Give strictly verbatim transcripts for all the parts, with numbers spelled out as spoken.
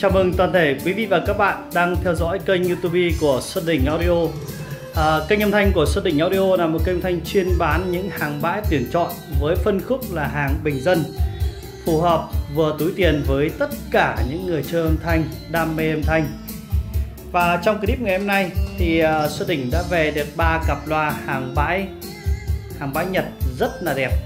Chào mừng toàn thể quý vị và các bạn đang theo dõi kênh YouTube của Xuân Đình Audio. à, Kênh âm thanh của Xuân Đình Audio là một kênh âm thanh chuyên bán những hàng bãi tuyển chọn với phân khúc là hàng bình dân, phù hợp vừa túi tiền với tất cả những người chơi âm thanh, đam mê âm thanh. Và trong clip ngày hôm nay thì uh, Xuân Đình đã về được ba cặp loa hàng bãi hàng bãi Nhật rất là đẹp.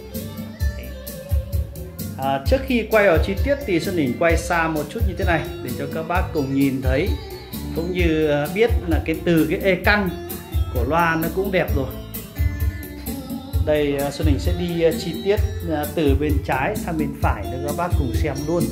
À, trước khi quay vào chi tiết thì Xuân Đình quay xa một chút như thế này để cho các bác cùng nhìn thấy, cũng như biết là cái từ cái e căng của loa nó cũng đẹp rồi. Đây Xuân Đình sẽ đi chi tiết từ bên trái sang bên phải để các bác cùng xem luôn.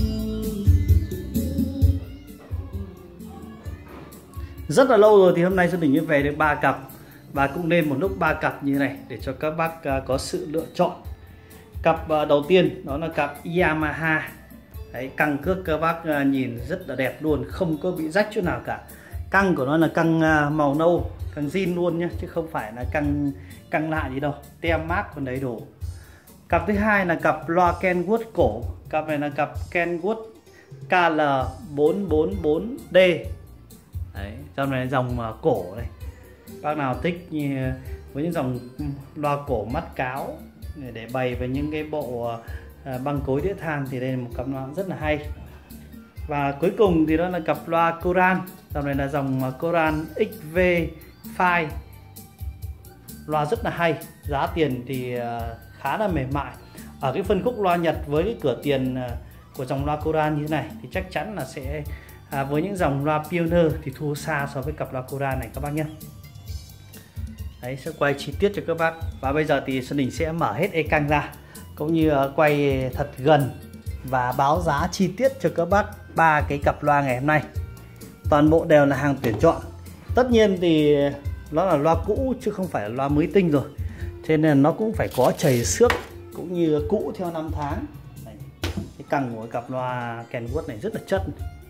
Rất là lâu rồi thì hôm nay Xuân Đình mới về được ba cặp, và cũng nên một lúc ba cặp như này để cho các bác có sự lựa chọn. Cặp đầu tiên đó là cặp Yamaha. Đấy, căng cước các bác nhìn rất là đẹp luôn, không có bị rách chút nào cả. Căng của nó là căng màu nâu, căng zin luôn nhé, chứ không phải là căng căng lạ gì đâu, tem mác còn đầy đủ. Cặp thứ hai là cặp loa Kenwood cổ. Cặp này là cặp Kenwood K L bốn bốn bốn D. Đấy, trong này là dòng cổ này. Bác nào thích như với những dòng loa cổ mắt cáo để bày về những cái bộ băng cối đĩa than thì đây là một cặp loa rất là hay. Và cuối cùng thì đó là cặp loa Coran. Dòng này là dòng Coran X V File. Loa rất là hay, giá tiền thì khá là mềm mại. Ở cái phân khúc loa Nhật với cái cửa tiền của dòng loa Coran như thế này thì chắc chắn là sẽ à, với những dòng loa Pioneer thì thua xa so với cặp loa Coran này các bác nhé. Đấy, sẽ quay chi tiết cho các bác. Và bây giờ thì Xuân Đình sẽ mở hết e căng ra, cũng như quay thật gần và báo giá chi tiết cho các bác ba cái cặp loa ngày hôm nay. Toàn bộ đều là hàng tuyển chọn. Tất nhiên thì nó là loa cũ chứ không phải là loa mới tinh rồi, cho nên nó cũng phải có chảy xước cũng như cũ theo năm tháng. Đấy, cái căng của cặp loa Kenwood này rất là chất,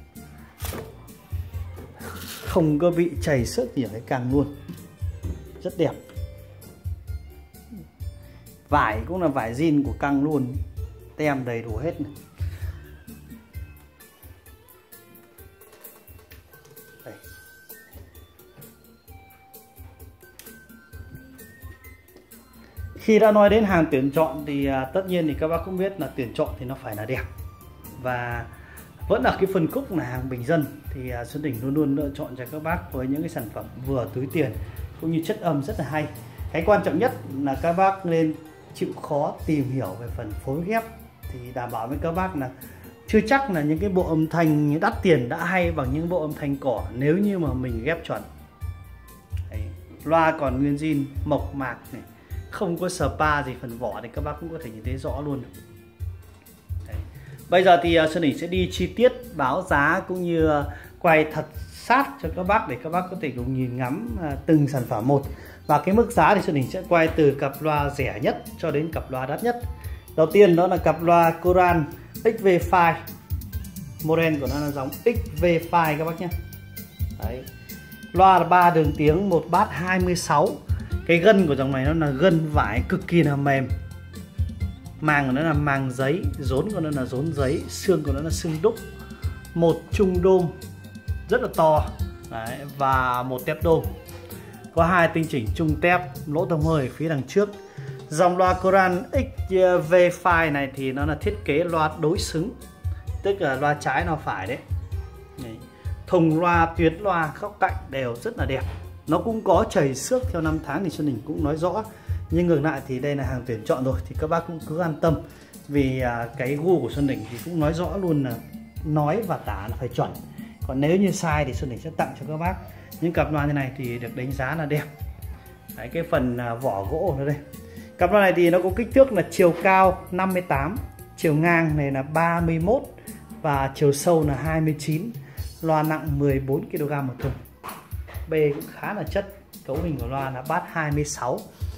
không có bị chảy xước gì ở cái căng luôn, rất đẹp. Vải cũng là vải zin của căng luôn, tem đầy đủ hết này. Đây. Khi đã nói đến hàng tuyển chọn thì à, tất nhiên thì các bác cũng biết là tuyển chọn thì nó phải là đẹp, và vẫn ở cái phân khúc là hàng bình dân thì à, Xuân Đình luôn luôn lựa chọn cho các bác với những cái sản phẩm vừa túi tiền cũng như chất âm rất là hay. Cái quan trọng nhất là các bác nên chịu khó tìm hiểu về phần phối ghép, thì đảm bảo với các bác là chưa chắc là những cái bộ âm thanh đắt tiền đã hay bằng những bộ âm thanh cỏ nếu như mà mình ghép chuẩn. Đấy, loa còn nguyên zin mộc mạc này, không có spa gì phần vỏ thì các bác cũng có thể nhìn thấy rõ luôn. Đấy. Bây giờ thì Xuân Đình sẽ đi chi tiết báo giá cũng như quay thật sát cho các bác để các bác có thể cùng nhìn ngắm từng sản phẩm một. Và cái mức giá thì Xuân Đình sẽ quay từ cặp loa rẻ nhất cho đến cặp loa đắt nhất. Đầu tiên đó là cặp loa Coran X V File. Model của nó là dòng X V File các bác nhé. Đấy. Loa là ba đường tiếng, một bát hai mươi sáu. Cái gân của dòng này nó là gân vải cực kỳ là mềm. Màng của nó là màng giấy, rốn của nó là rốn giấy, xương của nó là xương đúc. Một trung đôm rất là to. Đấy, và một tép đôm. Có hai tinh chỉnh trung tép, lỗ thông hơi phía đằng trước. Dòng loa Coran X V File này thì nó là thiết kế loa đối xứng, tức là loa trái loa phải đấy. Đấy. Thùng loa, tuyến loa, góc cạnh đều rất là đẹp. Nó cũng có chảy xước theo năm tháng thì Xuân Đình cũng nói rõ. Nhưng ngược lại thì đây là hàng tuyển chọn rồi thì các bác cũng cứ an tâm, vì cái gu của Xuân Đình thì cũng nói rõ luôn là nói và tả là phải chuẩn. Còn nếu như sai thì Xuân Đình sẽ tặng cho các bác những cặp loa như này thì được đánh giá là đẹp. Đấy, cái phần vỏ gỗ ở đây. Cặp loa này thì nó có kích thước là chiều cao năm mươi tám, chiều ngang này là ba mươi mốt và chiều sâu là hai mươi chín. Loa nặng mười bốn ki lô gam một thùng. Bê cũng khá là chất. Cấu hình của loa là bass hai mươi sáu.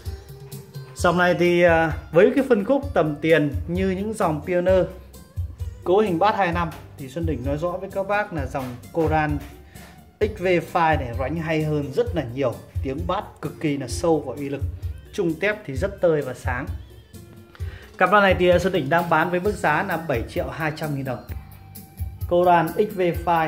Dòng này thì với cái phân khúc tầm tiền như những dòng Pioneer cấu hình bass hai mươi lăm thì Xuân Đình nói rõ với các bác là dòng Coran X V File này đánh hay hơn rất là nhiều. Tiếng bass cực kỳ là sâu và uy lực. Trung tép thì rất tơi và sáng. Cặp loa này thì Xuân Đình đang bán với mức giá là bảy triệu hai trăm nghìn đồng. Coran ích vê File,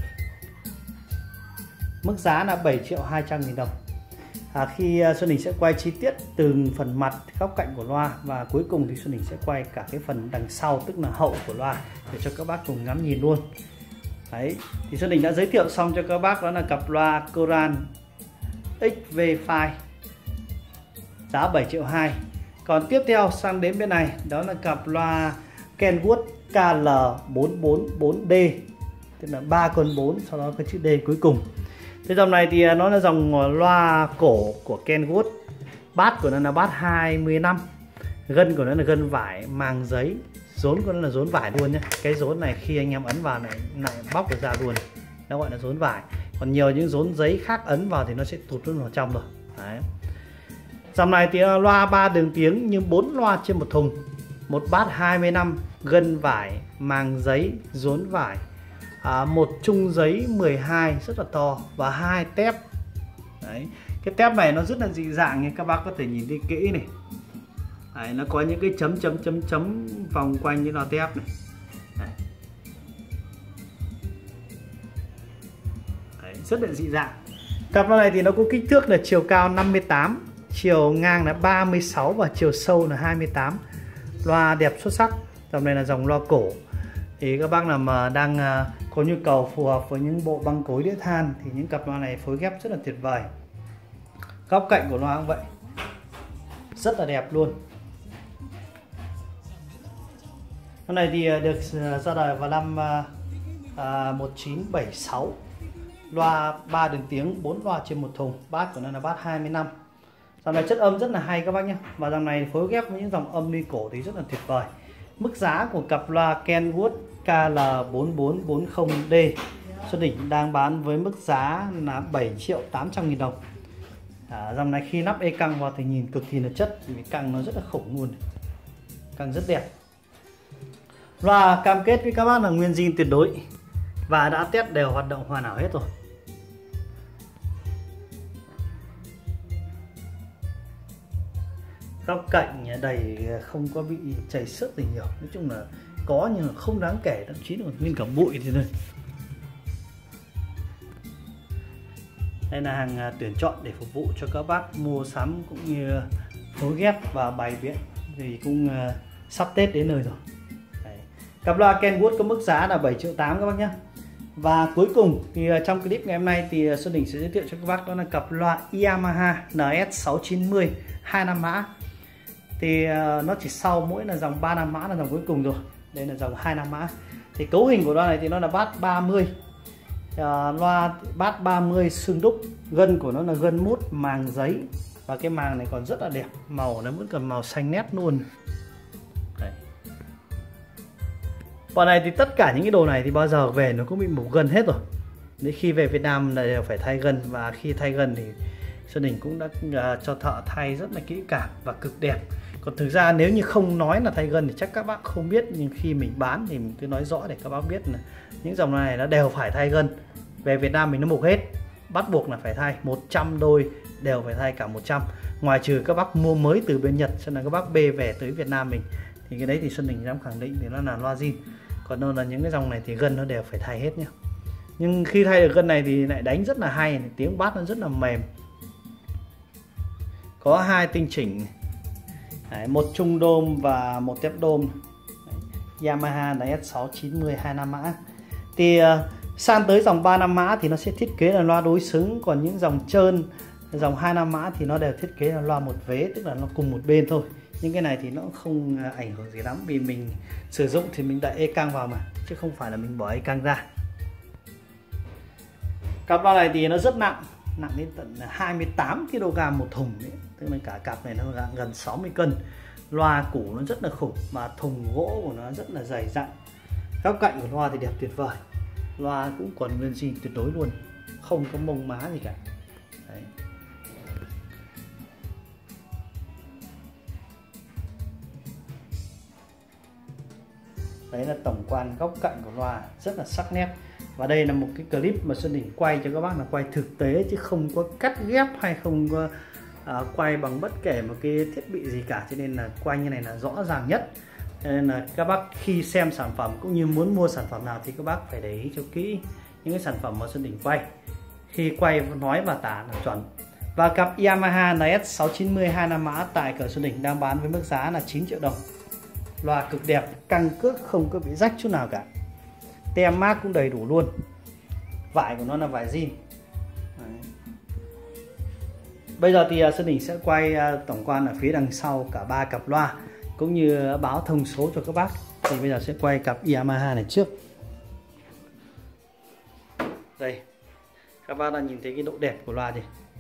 mức giá là bảy triệu hai trăm nghìn đồng. À, khi uh, Xuân Đình sẽ quay chi tiết từng phần mặt, góc cạnh của loa, và cuối cùng thì Xuân Đình sẽ quay cả cái phần đằng sau, tức là hậu của loa, để cho các bác cùng ngắm nhìn luôn. Đấy, thì Xuân Đình đã giới thiệu xong cho các bác, đó là cặp loa Coran ích vê File, giá bảy triệu hai. Còn tiếp theo sang đến bên này, đó là cặp loa Kenwood K L bốn bốn bốn D, tức là ba con bốn, sau đó cái chữ D cuối cùng. Cái dòng này thì nó là dòng loa cổ của Kenwood. Bát của nó là bát hai mươi lăm, gân của nó là gân vải màng giấy, rốn của nó là rốn vải luôn nhé. Cái rốn này khi anh em ấn vào này lại bóc được ra luôn, nó gọi là rốn vải. Còn nhiều những rốn giấy khác ấn vào thì nó sẽ tụt luôn vào trong rồi. Đấy. Dòng này thì loa ba đường tiếng nhưng bốn loa trên một thùng, một bát hai mươi lăm, gân vải màng giấy, rốn vải, à, một chung giấy mười hai rất là to, và hai tép. Đấy. Cái tép này nó rất là dị dạng nha, các bác có thể nhìn thấy kỹ này. Đấy, nó có những cái chấm chấm chấm chấm vòng quanh những loa tép này. Đấy. Đấy, rất là dị dạng. Cặp loa này thì nó có kích thước là chiều cao năm mươi tám, chiều ngang là ba mươi sáu và chiều sâu là hai mươi tám. Loa đẹp xuất sắc. Dòng này là dòng loa cổ. Thì các bác nào mà đang có nhu cầu phù hợp với những bộ băng cối đĩa than thì những cặp loa này phối ghép rất là tuyệt vời. Góc cạnh của loa cũng vậy, rất là đẹp luôn. Con này thì được ra đời vào năm à, một nghìn chín trăm bảy mươi sáu. Loa ba đường tiếng, bốn loa trên một thùng, bát của nó là bát hai mươi lăm. Dòng này chất âm rất là hay các bác nhé. Và dòng này phối ghép với những dòng âm ly cổ thì rất là tuyệt vời. Mức giá của cặp loa Kenwood K L bốn bốn bốn không D Xuân Đình đang bán với mức giá là bảy triệu tám trăm nghìn đồng. À, dòng này khi lắp e căng vào thì nhìn cực kỳ là chất, vì căng nó rất là khủng luôn, căng rất đẹp. Loa cam kết với các bác là nguyên zin tuyệt đối và đã test đều hoạt động hoàn hảo hết rồi. Góc cạnh đầy, không có bị chảy xước gì nhiều, nói chung là có nhưng mà không đáng kể, thậm chí là nguyên cả bụi thì thôi. Đây là hàng tuyển chọn để phục vụ cho các bác mua sắm cũng như phối ghép và bày biện, vì cũng uh, sắp Tết đến nơi rồi. Đấy. Cặp loa Kenwood có mức giá là bảy triệu tám các bác nhé. Và cuối cùng thì uh, trong clip ngày hôm nay thì uh, Xuân Đình sẽ giới thiệu cho các bác đó là cặp loa Yamaha N S sáu chín mươi hai năm mã. Thì uh, nó chỉ sau mỗi là dòng ba năm mã là dòng cuối cùng rồi. Đây là dòng hai năm mã. Thì cấu hình của loa này thì nó là bát ba mươi. Uh, loa bát ba mươi xương đúc, gân của nó là gân mút màng giấy, và cái màng này còn rất là đẹp, màu nó vẫn còn màu xanh nét luôn. Đấy. Bọn này thì tất cả những cái đồ này thì bao giờ về nó cũng bị mục gân hết rồi. Đến khi về Việt Nam là đều phải thay gân, và khi thay gân thì Xuân Đình cũng đã uh, cho thợ thay rất là kỹ càng và cực đẹp. Còn thực ra nếu như không nói là thay gân thì chắc các bác không biết, nhưng khi mình bán thì mình cứ nói rõ để các bác biết là những dòng này nó đều phải thay gân. Về Việt Nam mình nó mục hết, bắt buộc là phải thay, một trăm đôi đều phải thay cả một trăm. Ngoài trừ các bác mua mới từ bên Nhật, cho nên các bác bê về tới Việt Nam mình thì cái đấy thì Xuân Đình dám khẳng định thì nó là loa zin. Còn đâu là những cái dòng này thì gân nó đều phải thay hết nhá. Nhưng khi thay được gân này thì lại đánh rất là hay, tiếng bass nó rất là mềm. Có hai tinh chỉnh, đấy, một trung đôm và một tép đôm. Yamaha N S sáu chín mươi hai năm mã. Thì uh, sang tới dòng ba năm mã thì nó sẽ thiết kế là loa đối xứng, còn những dòng trơn, dòng hai năm mã thì nó đều thiết kế là loa một vế, tức là nó cùng một bên thôi. Nhưng cái này thì nó không ảnh hưởng gì lắm, vì mình sử dụng thì mình đậy e căng vào mà, chứ không phải là mình bỏ e căng ra. Cặp loa này thì nó rất nặng, nặng đến tận hai mươi tám ki lô gam một thùng ấy. Tức là cả cặp này nó gần sáu mươi cân. Loa củ nó rất là khủng, mà thùng gỗ của nó rất là dày dặn. Góc cạnh của loa thì đẹp tuyệt vời. Loa cũng còn nguyên zin tuyệt đối luôn, không có mông má gì cả. Đấy. Đấy là tổng quan góc cạnh của loa, rất là sắc nét. Và đây là một cái clip mà Xuân Đình quay cho các bác là quay thực tế, chứ không có cắt ghép hay không có uh, quay bằng bất kể một cái thiết bị gì cả, cho nên là quay như này là rõ ràng nhất. Nên là các bác khi xem sản phẩm cũng như muốn mua sản phẩm nào thì các bác phải để ý cho kỹ những cái sản phẩm mà Xuân Đình quay. Khi quay nói và tả là chuẩn. Và cặp Yamaha en ét sáu chín mươi hai năm mã tại cửa Xuân Đình đang bán với mức giá là chín triệu đồng. Loa cực đẹp, căng cước, không có bị rách chút nào cả. Tem mác cũng đầy đủ luôn. Vải của nó là vải zin. Bây giờ thì Xuân Đình sẽ quay tổng quan ở phía đằng sau cả ba cặp loa cũng như báo thông số cho các bác. Thì bây giờ sẽ quay cặp Yamaha này trước. Đây, các bác đã nhìn thấy cái độ đẹp của loa gì.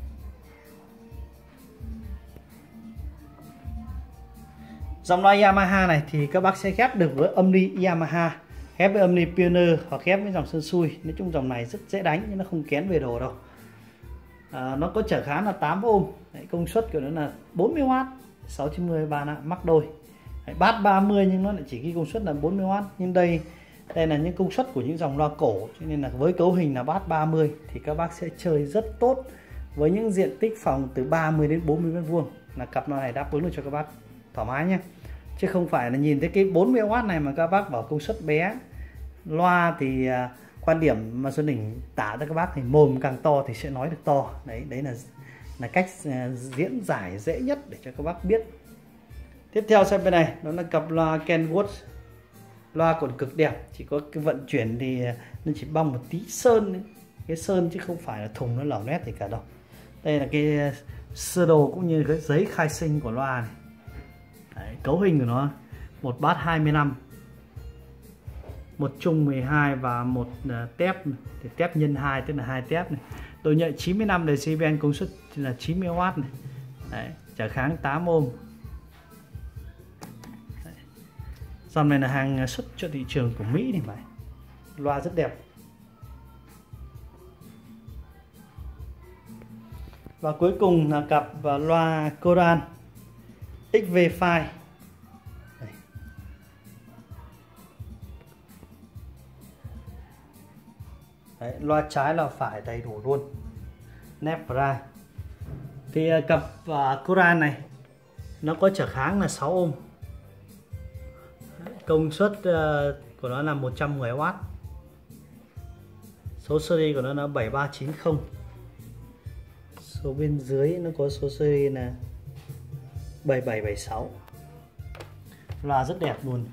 Dòng loa Yamaha này thì các bác sẽ ghép được với âm ly Yamaha, ghép với âm ly Pioneer hoặc ghép với dòng Sơn Xui. Nói chung dòng này rất dễ đánh nhưng nó không kén về đồ đâu. À, nó có trở kháng là tám ôm. Đấy, công suất của nó là bốn mươi oát, sáu chín mươi ba nạ mắc đôi. Đấy, bass ba mươi nhưng nó lại chỉ ghi công suất là bốn mươi oát. Nhưng đây đây là những công suất của những dòng loa cổ, cho nên là với cấu hình là bass ba mươi thì các bác sẽ chơi rất tốt với những diện tích phòng từ ba mươi đến bốn mươi mét vuông. Là cặp loa này đáp ứng được cho các bác thoải mái nhé. Chứ không phải là nhìn thấy cái bốn mươi oát này mà các bác bảo công suất bé. Loa thì à, quan điểm mà Xuân Đình tả cho các bác thì mồm càng to thì sẽ nói được to. Đấy, đấy là là cách à, diễn giải dễ nhất để cho các bác biết. Tiếp theo xem bên này, đó là cặp loa Kenwood. Loa còn cực đẹp, chỉ có cái vận chuyển thì nó chỉ bong một tí sơn ấy. Cái sơn chứ không phải là thùng nó lỏng nét gì cả đâu. Đây là cái sơ đồ cũng như cái giấy khai sinh của loa này. Đấy, cấu hình của nó một bass hai mươi lăm, một trung mười hai và một uh, tép thì tép nhân hai tức là hai tép này. Độ nhạy chín mươi lăm decibel, công suất là chín mươi oát này. Đấy, trở kháng tám ôm. Đấy. Dòng này là hàng xuất cho thị trường của Mỹ này mà. Loa rất đẹp. Và cuối cùng là cặp loa Coran ích vê Five. Đấy, loa trái loa phải đầy đủ luôn. Nepra. Thì cặp uh, Coran này nó có trở kháng là sáu ôm. Công suất uh, của nó là một trăm mười oát. Số series của nó là bảy ba chín không. Số bên dưới nó có số series là bảy bảy bảy sáu. Loa rất đẹp luôn.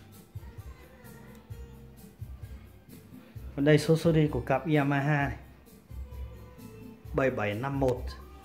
Còn đây số series của cặp Yamaha này. bảy bảy năm mốt.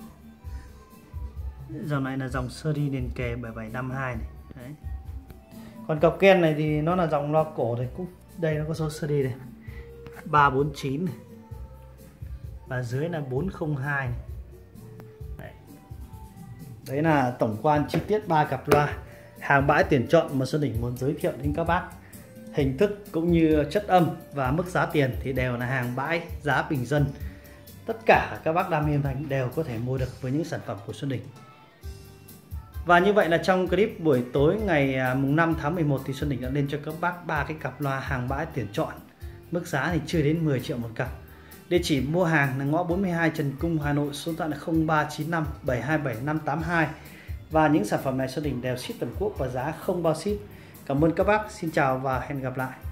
Dòng này là dòng series liền kề bảy bảy năm hai này. Đấy. Còn cặp Ken này thì nó là dòng loa cổ này, cũng đây nó có số series này. ba bốn chín này. Và dưới là bốn không hai này. Đấy. Đấy là tổng quan chi tiết ba cặp loa hàng bãi tuyển chọn mà Xuân Đình muốn giới thiệu đến các bác. Hình thức cũng như chất âm và mức giá tiền thì đều là hàng bãi giá bình dân. Tất cả các bác đam mê âm thanh đều có thể mua được với những sản phẩm của Xuân Đình. Và như vậy là trong clip buổi tối ngày mùng năm tháng mười một thì Xuân Đình đã lên cho các bác ba cái cặp loa hàng bãi tuyển chọn. Mức giá thì chưa đến mười triệu một cặp. Địa chỉ mua hàng là ngõ bốn mươi hai Trần Cung, Hà Nội, số điện thoại là không ba chín năm bảy hai bảy năm tám hai. Và những sản phẩm này Xuân Đình đều ship toàn quốc và giá không bao ship. Cảm ơn các bác, xin chào và hẹn gặp lại.